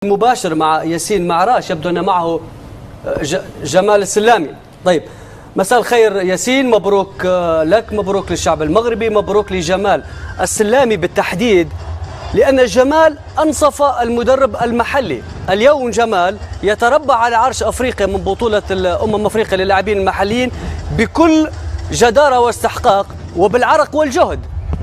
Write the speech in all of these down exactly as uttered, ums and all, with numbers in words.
مباشر مع ياسين معراش، يبدو أن معه جمال السلامي. طيب، مساء الخير ياسين، مبروك لك، مبروك للشعب المغربي، مبروك لجمال السلامي بالتحديد، لأن جمال أنصف المدرب المحلي. اليوم جمال يتربع على عرش أفريقيا من بطولة أمم أفريقيا للاعبين المحليين بكل جدارة واستحقاق وبالعرق والجهد.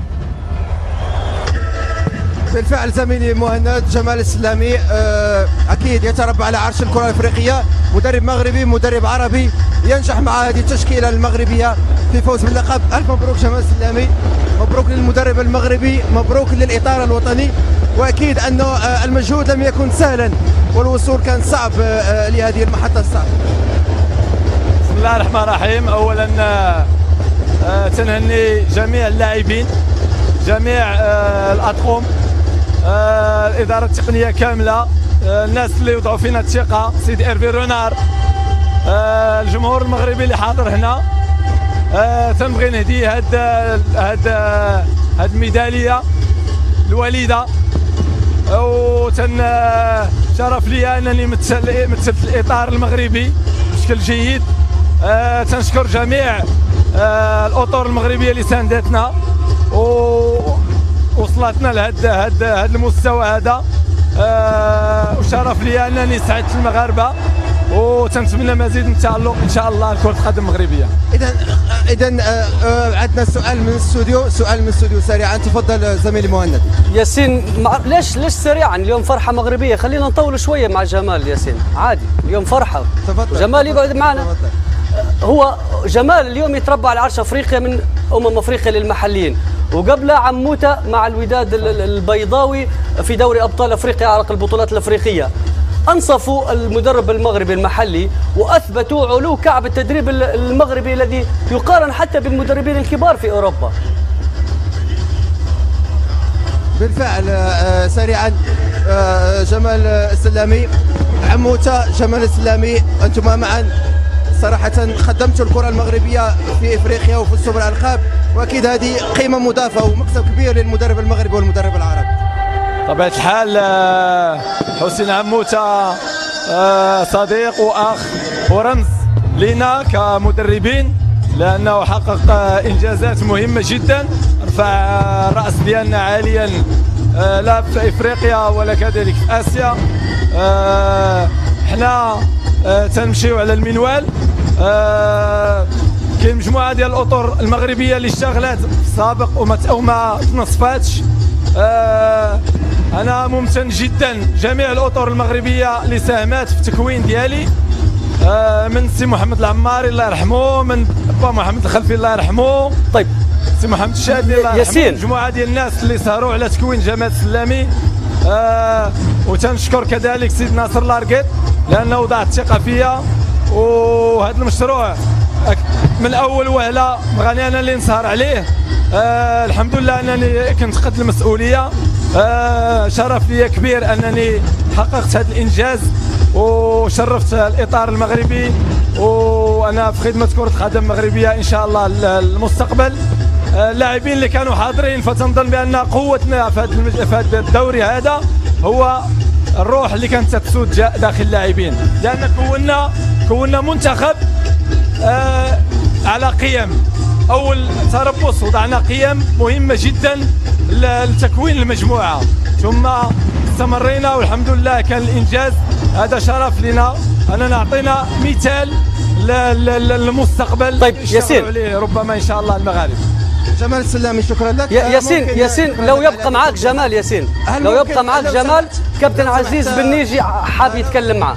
بالفعل زميلي مهند، جمال السلامي اكيد يتربع على عرش الكره الافريقيه، مدرب مغربي مدرب عربي ينجح مع هذه التشكيله المغربيه في فوز باللقب. الف مبروك جمال السلامي، مبروك للمدرب المغربي، مبروك للاطار الوطني، واكيد انه المجهود لم يكن سهلا والوصول كان صعب لهذه المحطه الصعبه. بسم الله الرحمن الرحيم. اولا تنهني جميع اللاعبين، جميع الاطقم، الاداره التقنيه كامله، الناس اللي وضعوا فينا الثقه، سيدي ايرفي رونار، الجمهور المغربي اللي حاضر هنا. تنبغي نهدي هاد هاد هاد الميداليه الوليده، وتن شرف لي انني مثل مثلت الاطار المغربي بشكل جيد. تنشكر جميع الاطر المغربيه اللي ساندتنا ووصلتنا لهذا هذا هذا المستوى هذا. أه وشرف لي انني سعدت المغاربه، وتنتمنى مزيد من التالق ان شاء الله لكره القدم المغربيه. اذا اذا أه عندنا سؤال من الاستوديو، سؤال من الاستوديو سريعا، تفضل زميلي مهند. ياسين، ليش ليش سريعا؟ اليوم فرحه مغربيه، خلينا نطول شويه مع جمال. ياسين عادي، اليوم فرحه. تفضل. جمال يقعد معنا. هو جمال اليوم يتربع على عرش افريقيا من امم افريقيا للمحليين، وقبله عموته مع الوداد البيضاوي في دوري ابطال افريقيا عرق البطولات الافريقيه. انصفوا المدرب المغربي المحلي واثبتوا علو كعب التدريب المغربي الذي يقارن حتى بالمدربين الكبار في اوروبا. بالفعل. سريعا جمال السلامي، عموته جمال السلامي، انتم معا صراحة خدمتوا الكرة المغربية في افريقيا وفزتوا بالالقاب، واكيد هذه قيمة مضافة ومكسب كبير للمدرب المغربي والمدرب العربي. طبيعة الحال حسين عموته صديق واخ ورمز لنا كمدربين، لانه حقق انجازات مهمة جدا، رفع الراس ديالنا عاليا لا في افريقيا ولا كذلك في اسيا. احنا تنمشيو على المنوال. آه كاين مجموعه ديال الاطر المغربيه اللي اشتغلت في السابق وما وما تنصفاتش. آه انا ممتن جدا جميع الاطر المغربيه اللي ساهمت في التكوين ديالي، آه من سي محمد العماري الله يرحمه، من با محمد الخلفي الله يرحمه، طيب سي محمد الشادي الله يرحمه، مجموعه ديال الناس اللي سهروا على تكوين جمال السلامي. آه وتنشكر كذلك سيد ناصر لارقيط لانه وضع الثقه فيا، وهذا المشروع من اول وهله بغاني انا اللي نسهر عليه. آه الحمد لله انني كنت قد المسؤوليه. آه شرف لي كبير انني حققت هذا الانجاز وشرفت الاطار المغربي، وانا في خدمه كره قدم مغربيه ان شاء الله المستقبل. اللاعبين اللي كانوا حاضرين، فتنظن بان قوتنا في هذا الدوري هذا هو الروح اللي كانت تسود داخل اللاعبين، لان كونا كونا منتخب آه على قيم. اول تربص وضعنا قيم مهمه جدا لتكوين المجموعه، ثم استمرينا والحمد لله كان الانجاز. هذا شرف لنا اننا اعطينا مثال للمستقبل. طيب ياسين، عليه ربما ان شاء الله المغاربه. جمال السلامي شكرا لك. ياسين ياسين لو يبقى معك جمال، ياسين لو يبقى معك جمال، كابتن عزيز بنيجي حاب يتكلم معه.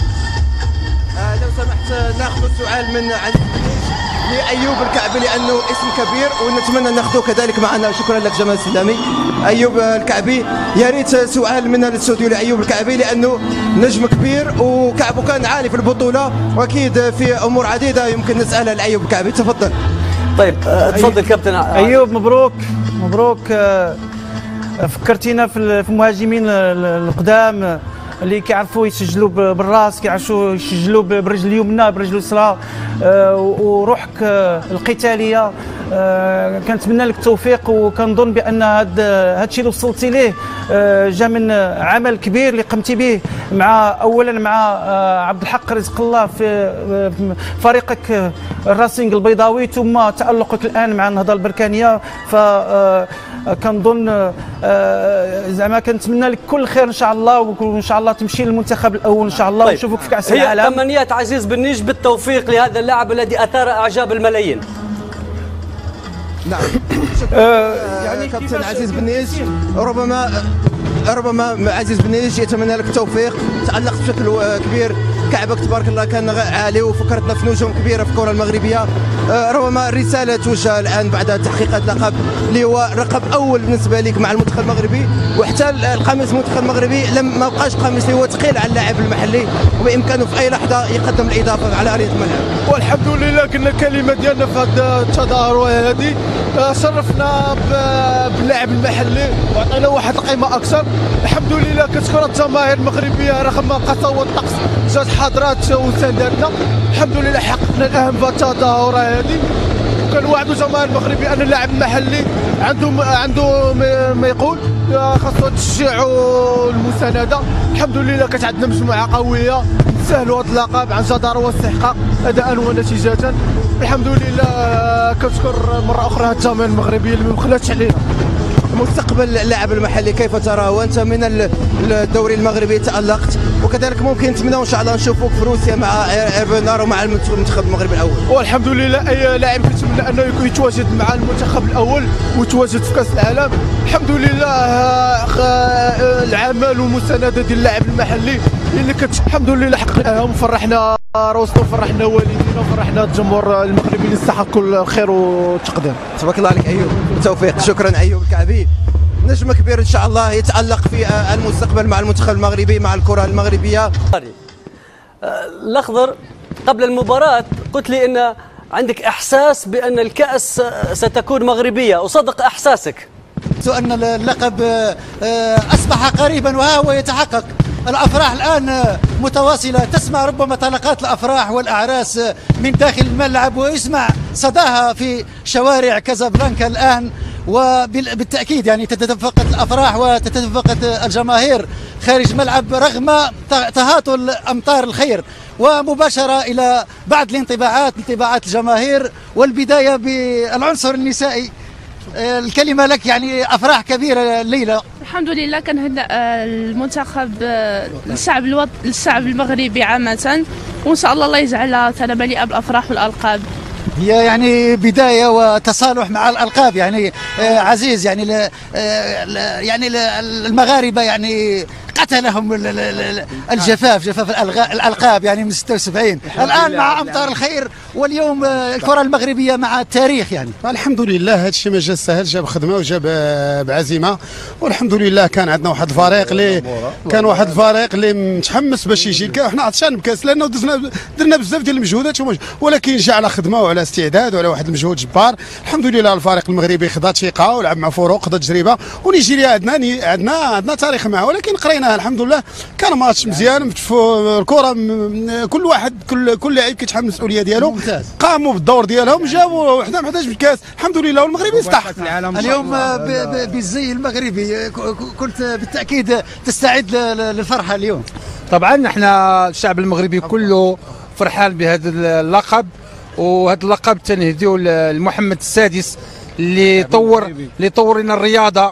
آه لو سمحت ناخذ سؤال من عزيز لايوب الكعبي لانه اسم كبير ونتمنى ناخذه كذلك معنا. شكرا لك جمال السلامي. ايوب الكعبي، يا ريت سؤال من الاستوديو لايوب الكعبي لانه نجم كبير وكعبه كان عالي في البطوله، واكيد في امور عديده يمكن نسالها لايوب الكعبي. تفضل. طيب تفضل كابتن ايوب. مبروك مبروك. فكرتينا في المهاجمين القدام اللي كيعرفوا يسجلوا بالراس، كيعرفوا يسجلوا بالرجل اليمنى بالرجل اليسرى، وروحك القتاليه آه كنتمنى لك التوفيق، وكنظن بان هذا الشيء اللي وصلتي ليه آه جا من عمل كبير اللي قمتي به مع اولا مع آه عبد الحق رزق الله في آه فريقك الراسينغ البيضاوي، ثم تالقك الان مع النهضه البركانيه. ف آه كنظن آه زعما كنتمنى لك كل خير ان شاء الله، وان شاء الله تمشي للمنتخب الاول ان شاء الله. طيب. ونشوفك في كاس العالم. هي تمنيات عزيز بنيج بالتوفيق لهذا اللاعب الذي اثار اعجاب الملايين. نعم. آه يعني كابتن عزيز بنيج، ربما ربما عزيز بنيج يتمنى لك التوفيق، تألقت بشكل كبير، كعبك تبارك الله كان عالي، وفكرتنا في نجوم كبيره في الكره المغربيه. آه ربما رساله توجه الان بعد تحقيق هذا اللقب اللي هو رقم اول بالنسبه لك مع المنتخب المغربي، وحتى القميص المنتخب المغربي لم ما بقاش قميص اللي هو ثقيل على اللاعب المحلي، وبامكانه في اي لحظه يقدم الاضافه على ارضيه الملعب. والحمد لله كنا الكلمه ديالنا في هذا التظاهر هذه، شرفنا باللاعب المحلي وعطينا واحد القيمه اكثر. الحمد لله كتشكر الجماهير المغربيه رغم قساوه الطقس جات حضرات وساندتنا. الحمد لله حققنا الاهم في التظاهره هذه، وكنوعدوا الجماهير المغربيه ان اللاعب المحلي عنده عنده ما يقول، خاصو التشجيع والمسانده. الحمد لله كانت عندنا مجموعه قويه نسهلوا هذا اللقب عن جداره واستحقاق اداء ونتيجه. الحمد لله كنشكر مره اخرى الجماهير المغربيه اللي ما بخلاتش علينا. مستقبل اللاعب المحلي كيف تراه؟ وانت من الدوري المغربي تألقت، وكذلك ممكن نتمنى ان شاء الله نشوفوك في روسيا مع ايرفينار ومع المنتخب المغربي الاول. والحمد لله اي لاعب كنتمنى انه يتواجد مع المنتخب الاول ويتواجد في كاس العالم. الحمد لله العمل والمسانده ديال اللاعب المحلي اللي كت الحمد لله حققناهم، فرحنا روسنا وفرحنا والدينا وفرحنا الجمهور المغربي اللي يستحق كل الخير والتقدير. تبارك الله عليك ايوب، بالتوفيق. شكرا ايوب الكعبي، نجم كبير ان شاء الله يتألق في المستقبل مع المنتخب المغربي مع الكرة المغربية. الأخضر قبل المباراة قلت لي ان عندك احساس بان الكأس ستكون مغربية، وصدق احساسك؟ أن اللقب أصبح قريبا وها هو يتحقق. الأفراح الآن متواصلة، تسمع ربما طلقات الأفراح والأعراس من داخل الملعب، ويسمع صداها في شوارع كازابلانكا الآن، وبالتأكيد يعني تتدفق الأفراح وتتدفق الجماهير خارج الملعب رغم تهاطل أمطار الخير. ومباشرة إلى بعض الانطباعات، انطباعات الجماهير، والبداية بالعنصر النسائي. الكلمة لك، يعني أفراح كبيرة الليلة. الحمد لله كنهنئ المنتخب للشعب الوط... للشعب المغربي عامة، وإن شاء الله الله يجعلها سنة مليئة بالأفراح والألقاب. هي يعني بداية وتصالح مع الألقاب، يعني عزيز يعني ل... يعني المغاربة يعني قتلهم الجفاف، جفاف الألقاب يعني من ستة وسبعين، الآن مع أمطار الخير، واليوم الكرة المغربية مع التاريخ. يعني الحمد لله هذا الشيء ما جا سهل، جاب خدمة وجاب بعزيمة، والحمد لله كان عندنا واحد الفريق اللي كان واحد الفريق اللي متحمس باش يجي. وحنا عطشان بكاس لأنه دزنا درنا بزاف ديال المجهودات، ولكن جا على خدمة وعلى استعداد وعلى واحد المجهود جبار. الحمد لله الفريق المغربي خدا ثقة ولعب مع فروق، خدا تجربة، ونيجيريا عندنا عندنا عندنا تاريخ معه، ولكن قرينا الحمد لله. كان ماتش مزيان، الكره كل واحد كل كل لاعب كيتحمل المسؤوليه ديالو، قاموا بالدور ديالهم، جابوا وحده ما حداش بالكاس. الحمد لله والمغربي يستحق. اليوم بالزي المغربي كنت بالتاكيد تستعد للفرحه اليوم. طبعا احنا الشعب المغربي كله فرحان بهذا اللقب، وهذا اللقب تنهديه لمحمد السادس اللي طور اللي طور لنا الرياضه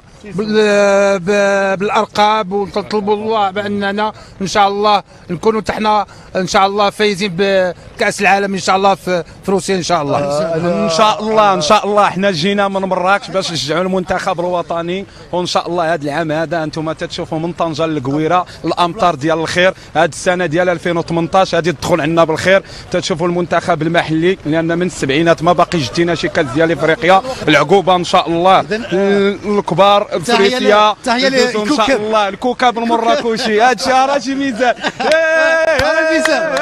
بالارقام، ونطلبوا الله باننا ان شاء الله نكونوا تحنا ان شاء الله فايزين بكاس العالم ان شاء الله في روسيا ان شاء الله. ان شاء الله ان شاء الله احنا جينا من مراكش باش نشجعوا المنتخب الوطني، وان شاء الله هذا العام هذا انتم تتشوفوا من طنجه للقويره الامطار ديال الخير. هذه السنه ديال ألفين وثمنطاش هذه تدخل عندنا بالخير، تتشوفوا المنتخب المحلي لان من السبعينات ما باقي جدينا شي كاس ديال افريقيا. العقوبه ان شاء الله الكبار افريقيا ان شاء الله، الكوكب المراكشي هذا الشيء راه شي ميزان. هذا الميزان.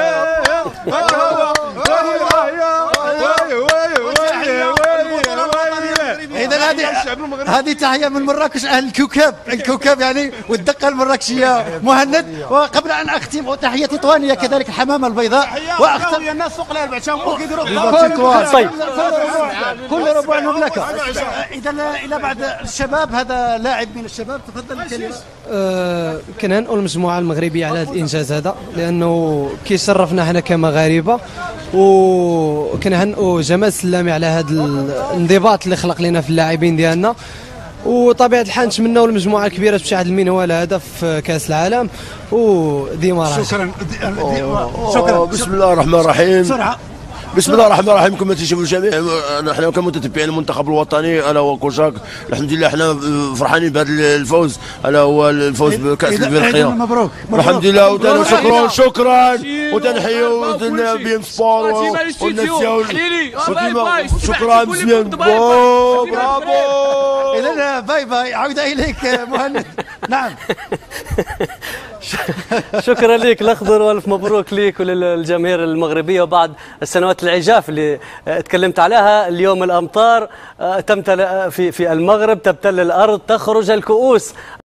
اذا هذه هذه تحيه من مراكش، اهل الكوكب الكوكب يعني والدقه المراكشيه مهند. وقبل ان اختم تحيه تطوانيه كذلك الحمامه البيضاء واختم الناس سوق الاربع شامبو كيديروا طيب كل ربع المملكه. اذا الى بعد الشباب، هذا لاعب من الشباب، تفضل الكلمه. أه كنهنئوا المجموعه المغربيه على هذا الانجاز هذا، لانه كيشرفنا حنا كمغاربه، وكنهنئوا جمال السلامي على هذا الانضباط اللي خلق لنا في اللاعبين ديالنا. وطبيعه الحال نتمنوا المجموعه الكبيره تمشي على المنوال هذا في كاس العالم وديما راح. شكرا شكرا. بسم الله الرحمن الرحيم. بسرعه. بسم الله الرحمن الرحيم. كما تشوفوا الجميع، نحن كمتتبعين المنتخب الوطني الا هو كوشاك، الحمد لله احنا فرحانين بهذا الفوز، الا هو الفوز بكاس الافريقيا. مبروك. الحمد لله. وشكرا شكرا وتنحيوا بي ام سبور والنسيا. شكرا مزيان. برافو. اذا باي باي، عوده اليك مهند. نعم. شكرا لك الاخضر، والف مبروك لك وللجماهير المغربيه. وبعد السنوات العجاف اللي تكلمت عليها، اليوم الامطار تمتلئ في في المغرب، تبتل الارض، تخرج الكؤوس.